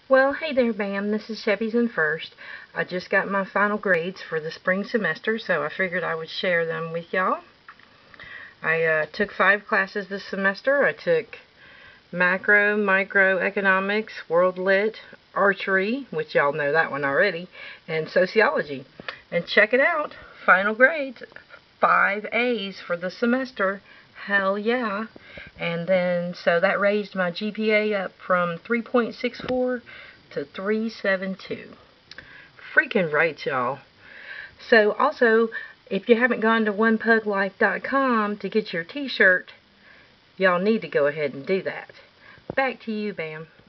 Well, hey there, Bam. This is Chevysnfirst. I just got my final grades for the spring semester, so I figured I would share them with y'all. I took 5 classes this semester. I took macro, microeconomics, world lit, archery, which y'all know that one already, and sociology. And check it out, final grades, 5 A's for the semester. Hell yeah. And then, so that raised my GPA up from 3.64 to 372. Freaking right, y'all. So, also, if you haven't gone to 1puglife.com to get your t-shirt, y'all need to go ahead and do that. Back to you, Bam.